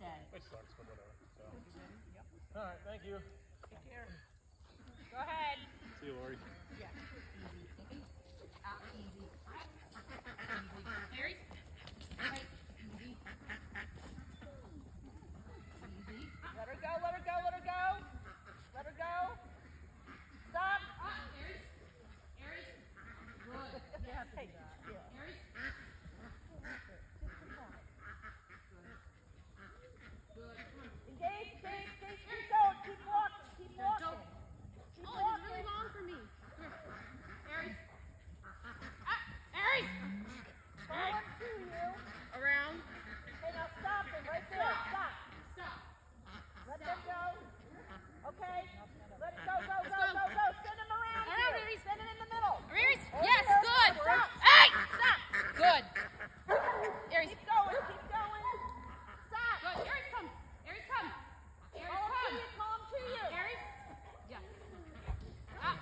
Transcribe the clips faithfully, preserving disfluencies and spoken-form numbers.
stay. It sucks, but whatever. So. Yep. All right, thank you. Take care. Go ahead. See you, Lori. Yeah. Easy. Out easy. Easy. Harry. Right. Easy. Easy. Let her go, let her go, let her go. Let her go. Stop. Up, Aries. Aries. Good. Yeah, take that. Yeah. Aries. Good. Engage, engage, engage. Keep going. Keep walking. Keep walking. Keep Oh, walking. it's really long for me. Aries. Ah, Aries. Falling to you. Around. Hey, now stop him right there. Stop. Stop. Let them go. Okay. Let it go, go, Let's go, go. go, go. Send him around. Around, here. Aries. Send him in the middle. Aries. Over Yes, here. good. Stop. Hey. Stop. Good. Aries. Keep going. Keep going. Stop. Good. Aries, come. Aries, come. Aries, Call him to come. you. Call him to you. Aries. Yes. Up.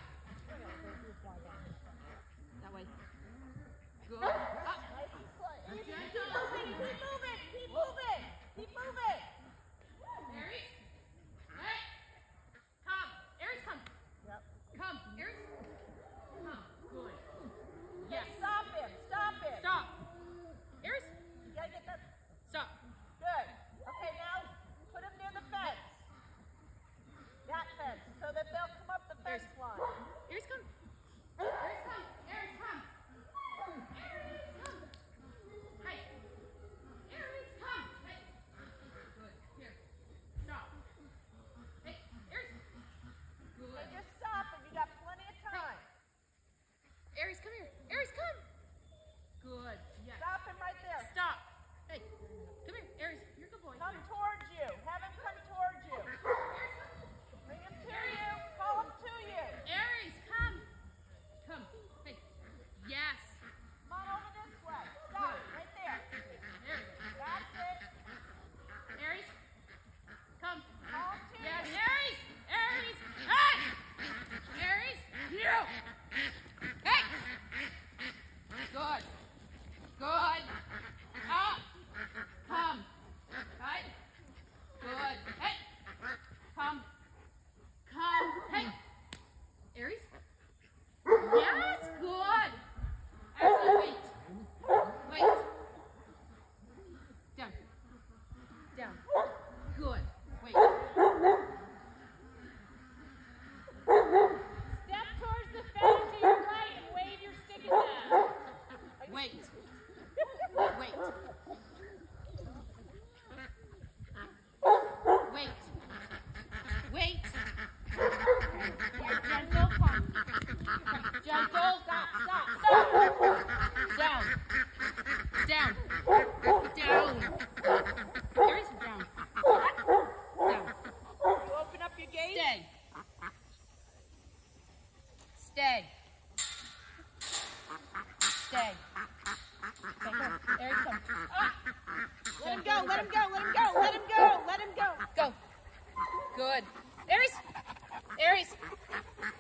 That way. Good. Up. Nice and slow. Easy. Keep Gentle. moving. Keep moving. Keep moving. Keep moving. Aries. Hey. Come. Aries, come. Yep. Come. Aries. Come. Good. Yes. Stop him. Stop him. Stop. Aries. You gotta get that. Stop. Good. Okay, now put him near the fence. That fence, so that they'll come up the fence line. Aries, come. Aries, come. Aries, come. Aries, come. Hey. Aries, come. Hey. Good. Here. Stop. Hey. Aries. Good. Okay, just stop and you got plenty of time. Aries, come here. Aries, come. Good. Yes. Stop him right there. Stop. Hey. Come here. Aries, you're a good boy. Come towards you. Have him come towards you. Bring him to you. Call him to you. Aries, come. Come. Hey. Yes. Come on over this way. Stop. Right there. There we go. That's it. Aries, come. Call him to Yes, you. Aries! Aries! Hey! Aries! You! Hey! Good. Good. Up. Come. Right. Good. Hey. Come. Come. Hey. Aries? Yes, good. Aries, wait. Wait. Down. Down. Good. Wait. Step towards the fence to your right and wave your stick at them. Wait. Wait. Wait. Wait. Gentle. Gentle. Stop, stop, stop. Down. Down. Down. Aries, down. Down. You open up your gate. Stay. Stay. Stay. Okay, go. Aries, come. Ah. Let him go, let him go, let him go, let him go, let him go. Go. Good. Aries. Aries.